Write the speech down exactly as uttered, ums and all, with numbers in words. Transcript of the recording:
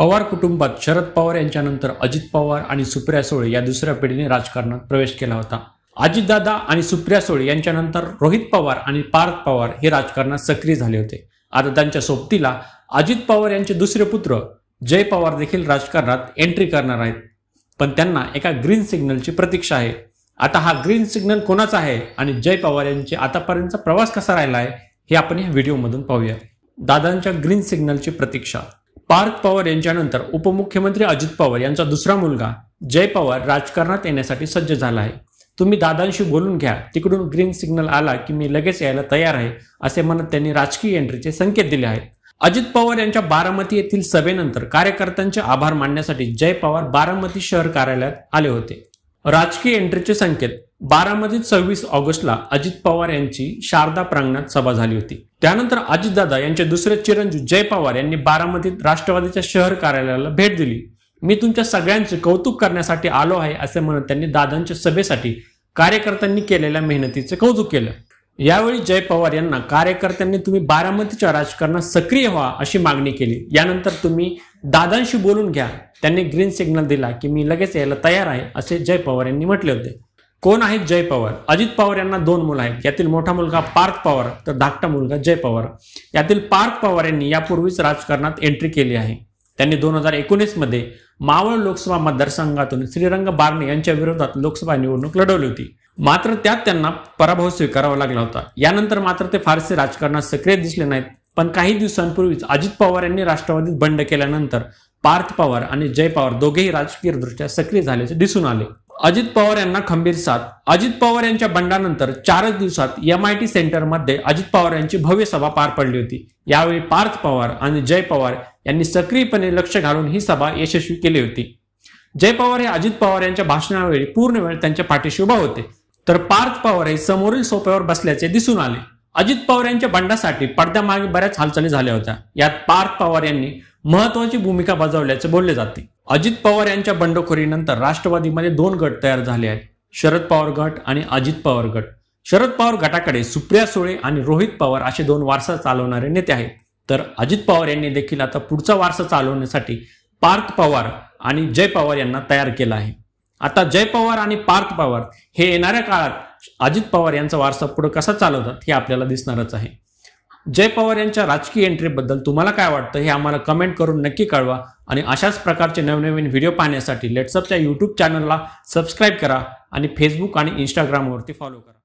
पवार कुटुंबात शरद पवार यांच्यानंतर अजित पवार आणि सुप्रिया सुळे या दुसऱ्या पिढीने राजकारणात प्रवेश केला होता। अजितदादा आणि सुप्रिया सुळे यांच्यानंतर रोहित पवार आणि पार्थ पवार हे राजकारणात सक्रिय झाले होते। आता त्यांच्या सोबतीला अजित पवार यांचे दुसरे पुत्र जय पवार देखील राजकारणात एंट्री करणार आहेत, पण त्यांना एका ग्रीन सिग्नलची प्रतीक्षा आहे। आता हा ग्रीन सिग्नल कोणाचा आहे आणि जय पवार यांचे आतापर्यंतचा प्रवास कसा राहिला आहे हे आपण या व्हिडिओमधून पाहूया। दादांच्या ग्रीन सिग्नलची प्रतीक्षा। पार्थ पवार यांच्यानंतर उपमुख्यमंत्री अजित पवार यांचा दुसरा मुलगा जय पवार राजकारणात येण्यासाठी सज्ज झाला आहे। तुम्ही दादांशी बोलून घ्या, तिकडून ग्रीन सिग्नल आला की मी लगेच यायला तयार आहे असे म्हणत त्यांनी राजकीय एंट्रीचे संकेत दिले आहेत। अजित पवार यांच्या बारामती येथील सभेनंतर कार्यकर्त्यांचे आभार मानण्यासाठी जय पवार बारामती शहर कार्यालयात आले होते। राजकीय एंट्रीचे संकेत। बारामतीत सव्वीस ऑगस्टला अजित पवार यांची शारदा प्रांगणात सभा झाली होती। त्यानंतर अजितदादा यांचे दुसरे चिरंजीव जय पवार यांनी बारामतीत राष्ट्रवादीच्या शहर कार्यालयाला भेट दिली। मी तुमच्या सगळ्यांचे कौतुक करण्यासाठी आलो आहे असे म्हणत त्यांनी दादांच्या सभेसाठी कार्यकर्त्यांनी केलेल्या मेहनतीचे कौतुक केले। यावेळी जय पवार यांना कार्यकर्त्यांनी तुम्ही बारामतीच्या राजकारणात सक्रिय व्हा अशी मागणी केली। यानंतर तुम्ही दादांशी बोलून घ्या, त्यांनी ग्रीन सिग्नल दिला की मी लगेच यायला तयार आहे असे जय पवार यांनी म्हटले होते। कोण आहेत जय पवार? अजित पवार यांना दोन मुलं आहेत, यातील मोठा मुलगा पार्थ पवार तर धाकटा मुलगा जय पवार। यातील पार्थ पवार यांनी यापूर्वीच राजकारणात एंट्री केली आहे। त्यांनी दोन हजार एकोणीस मध्ये मावळ लोकसभा मतदारसंघातून श्रीरंग बारणे यांच्या विरोधात लोकसभा निवडणूक लढवली होती, मात्र त्यात त्यांना पराभव स्वीकारावा लागला होता। यानंतर मात्र ते फारसे राजकारणात सक्रिय दिसले नाहीत, पण काही दिवसांपूर्वीच अजित पवार यांनी राष्ट्रवादीत बंड केल्यानंतर पार्थ पवार आणि जय पवार दोघेही राजकीयदृष्ट्या सक्रिय झाल्याचे दिसून आले। अजित पवार यांना खंबीर साथ। अजित पवार यांच्या बंडानंतर चारच दिवसात एम आय टी सेंटरमध्ये अजित पवार यांची भव्य सभा पार पडली होती। यावेळी पार्थ पवार आणि जय पवार यांनी सक्रियपणे लक्ष घालून ही सभा यशस्वी केली होती। जय पवार हे अजित पवार यांच्या भाषणावेळी पूर्ण वेळ त्यांच्या पाठीशी उभा होते, तर पार्थ पवार हे समोरील सोप्यावर बसल्याचे दिसून आले। अजित पवार यांच्या बंडासाठी पडद्यामागे बऱ्याच हालचाली झाल्या होत्या। यात पार्थ पवार यांनी महत्वाची भूमिका बजावल्याचे बोलले जाते। अजित पवार यांच्या बंडखोरीनंतर राष्ट्रवादीमध्ये दोन गट तयार झाले आहेत, शरद पवार गट आणि अजित पवार गट। शरद पवार गटाकडे सुप्रिया सुळे आणि रोहित पवार असे दोन वारसा चालवणारे नेते आहेत, तर अजित पवार यांनी देखील आता पुढचा वारसा चालवण्यासाठी पार्थ पवार आणि जय पवार यांना तयार केला आहे। आता जय पवार आणि पार्थ पवार हे येणाऱ्या काळात अजित पवार यांचा वारसा पुढे कसा चालवतात हे आपल्याला दिसणारच आहे। जय पवार यांच्या राजकीय एंट्रीबद्दल तुम्हाला काय वाटतं हे आम्हाला कमेंट करून नक्की कळवा आणि अशाच प्रकारचे नवनवीन व्हिडिओ पाहण्यासाठी लेट्सअपच्या यूट्यूब चॅनलला सबस्क्राईब करा आणि फेसबुक आणि इंस्टाग्रामवरती फॉलो करा।